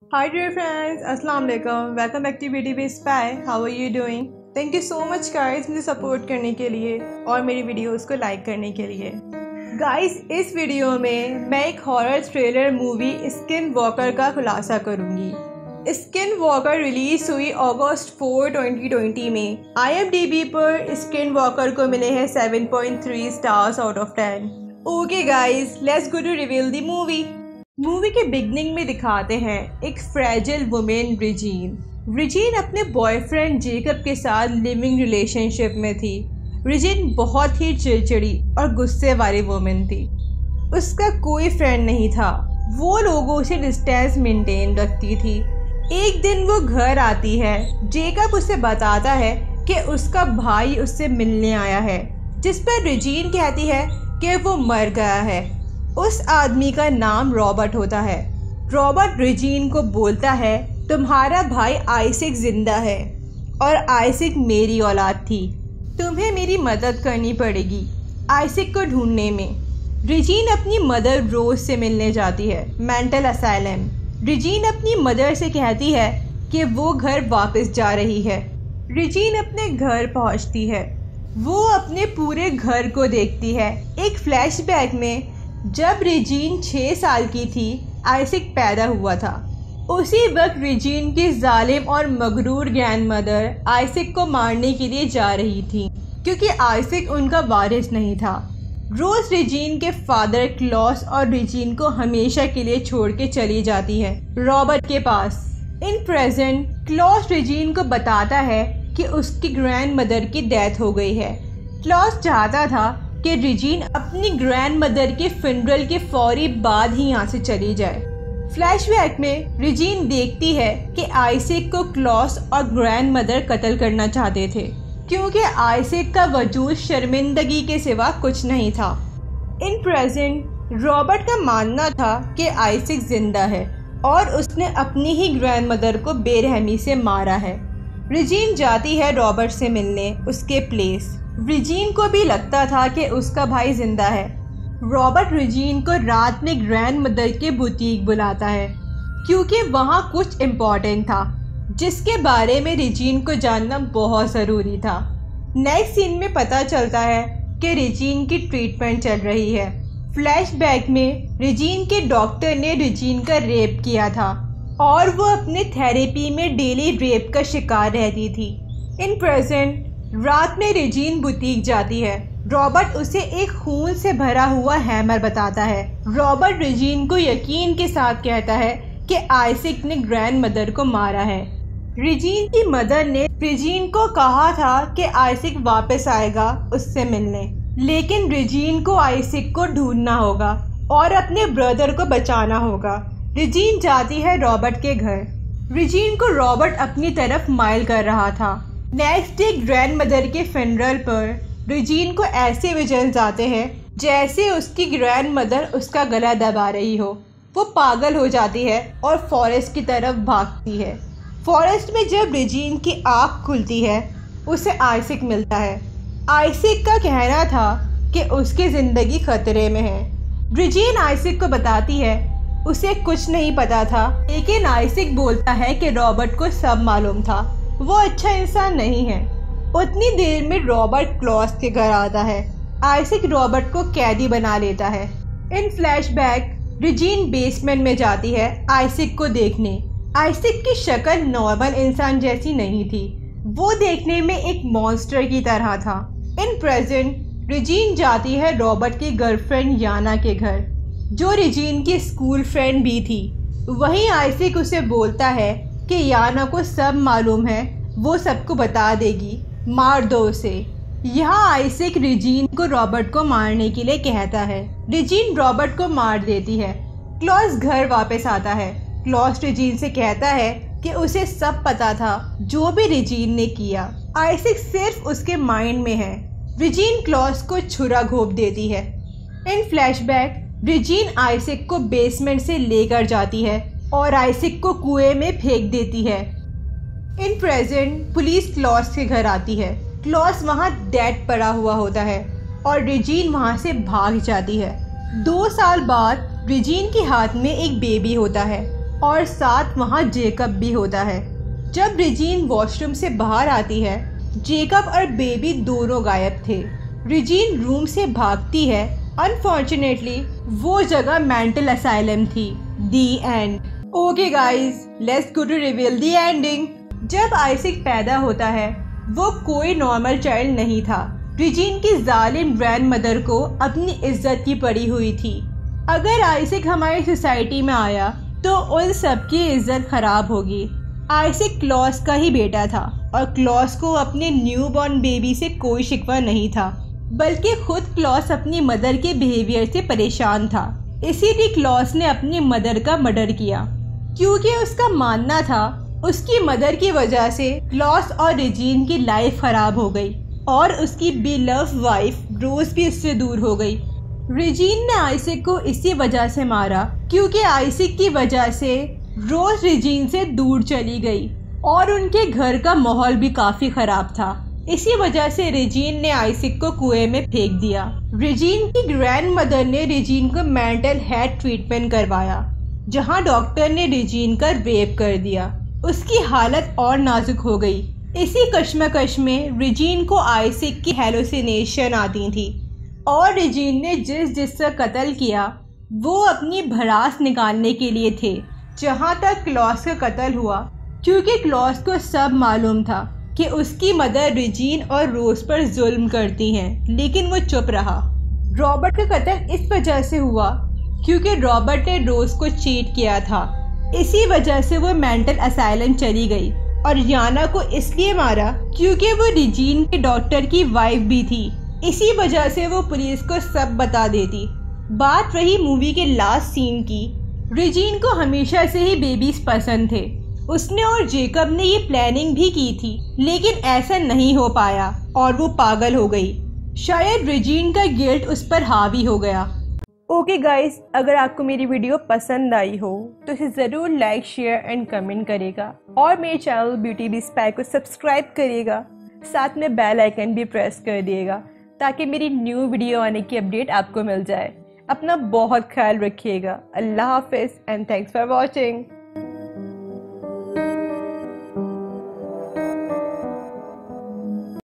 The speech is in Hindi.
Hi dear friends, Assalamu alaikum. Welcome back to Beauty Base Spy. How are you doing? Thank you so much guys मुझे सपोर्ट करने के लिए और मेरी वीडियोस को लाइक करने के लिए। गाइस इस वीडियो में मैं एक horror thriller movie skin walker का खुलासा करूंगी। स्किन वॉकर रिलीज हुई अगस्त 4, 2020 में। IMDb पर स्किन वॉकर को मिले हैं 7.3 stars out of 10। Okay guys, let's go to reveal the movie के बिगनिंग में दिखाते हैं एक फ्रेजिल वुमेन रिजीन अपने बॉयफ्रेंड जेकब के साथ लिविंग रिलेशनशिप में थी। रिजीन बहुत ही चिड़चिड़ी और गुस्से वाली वुमेन थी। उसका कोई फ्रेंड नहीं था, वो लोगों से डिस्टेंस मेंटेन रखती थी। एक दिन वो घर आती है, जेकब उसे बताता है कि उसका भाई उससे मिलने आया है, जिस पर रिजीन कहती है कि वो मर गया है। उस आदमी का नाम रॉबर्ट होता है। रॉबर्ट रिजीन को बोलता है तुम्हारा भाई आइसिक जिंदा है और आइसिक मेरी औलाद थी, तुम्हें मेरी मदद करनी पड़ेगी आइसिक को ढूंढने में। रिजीन अपनी मदर रोज से मिलने जाती है मेंटल असाइलम। रिजीन अपनी मदर से कहती है कि वो घर वापस जा रही है। रिजीन अपने घर पहुंचती है, वो अपने पूरे घर को देखती है। एक फ्लैशबैक में जब रिजीन 6 साल की थी, आइसिक पैदा हुआ था। उसी वक्त रिजीन की जालिम और मगरूर ग्रैंडमदर आइसिक को मारने के लिए जा रही थी, क्योंकि आइसिक उनका वारिस नहीं था। रोज रिजीन के फादर क्लॉस और रिजीन को हमेशा के लिए छोड़ के चली जाती है रॉबर्ट के पास। इन प्रेजेंट क्लॉस रिजीन को बताता है कि उसकी ग्रैंडमदर की डेथ हो गई है। क्लॉस चाहता था कि रिजीन अपनी ग्रैंडमदर के फिनरल के फौरी बाद ही यहाँ से चली जाए। फ्लैशबैक में रिजीन देखती है कि आइसिक को क्लॉस और ग्रैंडमदर कत्ल करना चाहते थे, क्योंकि आइसिक का वजूद शर्मिंदगी के सिवा कुछ नहीं था। इन प्रेजेंट रॉबर्ट का मानना था कि आइसिक जिंदा है और उसने अपनी ही ग्रैंडमदर को बेरहमी से मारा है। रिजीन जाती है रॉबर्ट से मिलने उसके प्लेस। रिजीन को भी लगता था कि उसका भाई जिंदा है। रॉबर्ट रिजीन को रात में ग्रैंडमदर के बुटीक बुलाता है, क्योंकि वहाँ कुछ इम्पोर्टेंट था जिसके बारे में रिजीन को जानना बहुत ज़रूरी था। नेक्स्ट सीन में पता चलता है कि रिजीन की ट्रीटमेंट चल रही है। फ्लैशबैक में रिजीन के डॉक्टर ने रिजीन का रेप किया था और वो अपने थेरेपी में डेली रेप का शिकार रहती थी। इन प्रेजेंट रात में रिजीन बुटीक जाती है। रॉबर्ट उसे एक खून से भरा हुआ हैमर बताता है। रॉबर्ट रिजीन को यकीन के साथ कहता है कि आइसिक ने ग्रैंडमदर को मारा है। रिजीन की मदर ने रिजीन को कहा था कि आइसिक वापस आएगा उससे मिलने, लेकिन रिजीन को आइसिक को ढूंढना होगा और अपने ब्रदर को बचाना होगा। रिजीन जाती है रॉबर्ट के घर। रिजीन को रॉबर्ट अपनी तरफ माइल कर रहा था। नेक्स्ट डे ग्रैंडमदर के फिनरल पर रिजीन को ऐसे विजन्स आते हैं जैसे उसकी ग्रैंडमदर उसका गला दबा रही हो। वो पागल हो जाती है और फॉरेस्ट की तरफ भागती है। फॉरेस्ट में जब रिजीन की आँख खुलती है, उसे आइसिक मिलता है। आइसिक का कहना था कि उसकी ज़िंदगी खतरे में है। रिजीन आइसिक को बताती है उसे कुछ नहीं पता था, लेकिन आइसिक बोलता है कि रॉबर्ट को सब मालूम था, वो अच्छा इंसान नहीं है। उतनी देर में रॉबर्ट क्लॉस के घर आता है। आइसिक रॉबर्ट को कैदी बना लेता है। इन फ्लैशबैक रिजीन बेसमेंट में जाती है आइसिक को देखने। आइसिक की शक्ल नॉर्मल इंसान जैसी नहीं थी, वो देखने में एक मॉन्स्टर की तरह था। इन प्रेजेंट रिजीन जाती है रॉबर्ट की गर्लफ्रेंड याना के घर, जो रिजीन की स्कूल फ्रेंड भी थी। वहीं आइसिक उसे बोलता है कि याना को सब मालूम है, वो सबको बता देगी, मार दो उसे। यहाँ आइसिक रिजीन को रॉबर्ट को मारने के लिए कहता है। रिजीन रॉबर्ट को मार देती है। क्लॉस घर वापस आता है। क्लॉस रिजीन से कहता है कि उसे सब पता था जो भी रिजीन ने किया, आइसिक सिर्फ उसके माइंड में है। रिजीन क्लॉस को छुरा घोंप देती है। इन फ्लैशबैक रिजीन आइसिक को बेसमेंट से लेकर जाती है और आइसिक को कुएं में फेंक देती है। इन प्रेजेंट पुलिस क्लॉस के घर आती है। क्लॉस वहाँ डेड पड़ा हुआ होता है और रिजीन वहाँ से भाग जाती है। 2 साल बाद रिजीन के हाथ में एक बेबी होता है और साथ वहाँ जेकब भी होता है। जब रेजीन वॉशरूम से बाहर आती है, जेकब और बेबी दोनों गायब थे। रेजीन रूम से भागती है। अनफॉर्चुनेटली वो जगह मेंटल असाइलम थी। The end. Okay guys, let's go to reveal the ending. जब आइसिक पैदा होता है, वो कोई नॉर्मल चाइल्ड नहीं था। रेजीन की जालिम ग्रैंड मदर को अपनी इज्जत की पड़ी हुई थी। अगर आइसिक हमारी सोसाइटी में आया तो उन सबकी इज्जत खराब होगी। आइसिक क्लॉस का ही बेटा था और क्लॉस को अपने न्यू बॉर्न बेबी से कोई शिकवा नहीं था, बल्कि खुद क्लॉस अपनी मदर के बिहेवियर से परेशान था। इसीलिए क्लॉस ने अपनी मदर का मर्डर किया, क्योंकि उसका मानना था उसकी मदर की वजह से क्लॉस और रेजीन की लाइफ खराब हो गई और उसकी बिलव वाइफ रोज भी उससे दूर हो गई। रेजीन ने आइसिक को इसी वजह से मारा क्योंकि आइसिक की वजह से रोज रेजीन से दूर चली गई और उनके घर का माहौल भी काफी खराब था। इसी वजह से रेजीन ने आइसिक को कुएं में फेंक दिया। रेजीन की ग्रैंड मदर ने रेजीन को मेंटल हेल्थ ट्रीटमेंट करवाया, जहां डॉक्टर ने रेजीन का रेप कर दिया। उसकी हालत और नाजुक हो गई। इसी कश्मकश में रेजीन को आइसिक की हेलुसिनेशन आती थी और रेजीन ने जिसका कत्ल किया वो अपनी भड़ास निकालने के लिए थे। जहां तक क्लॉस का कत्ल हुआ, क्योंकि क्लॉस को सब मालूम था कि उसकी मदर रेजीन और रोज पर जुल्म करती हैं, लेकिन वो चुप रहा। रॉबर्ट का कत्ल इस वजह से हुआ क्योंकि रॉबर्ट ने रोज को चीट किया था। इसी वजह से वो मेंटल असाइलम चली गई और याना को इसलिए मारा क्योंकि वो रेजीन के डॉक्टर की वाइफ भी थी। इसी वजह से वो पुलिस को सब बता देती। बात रही मूवी के लास्ट सीन की, रेजीन को हमेशा से ही बेबीज पसंद थे। उसने और जेकब ने ये प्लानिंग भी की थी, लेकिन ऐसा नहीं हो पाया और वो पागल हो गई। शायद रेजीन का गिल्ट उस पर हावी हो गया। ओके गाइस, अगर आपको मेरी वीडियो पसंद आई हो तो इसे ज़रूर लाइक, शेयर एंड कमेंट करेगा और मेरे चैनल ब्यूटी बी स्पाई को सब्सक्राइब करिएगा। साथ में बेल आइकन भी प्रेस कर दिएगा ताकि मेरी न्यू वीडियो आने की अपडेट आपको मिल जाए। अपना बहुत ख्याल रखिएगा। अल्लाह हाफिज़ एंड थैंक्स फॉर वॉचिंग।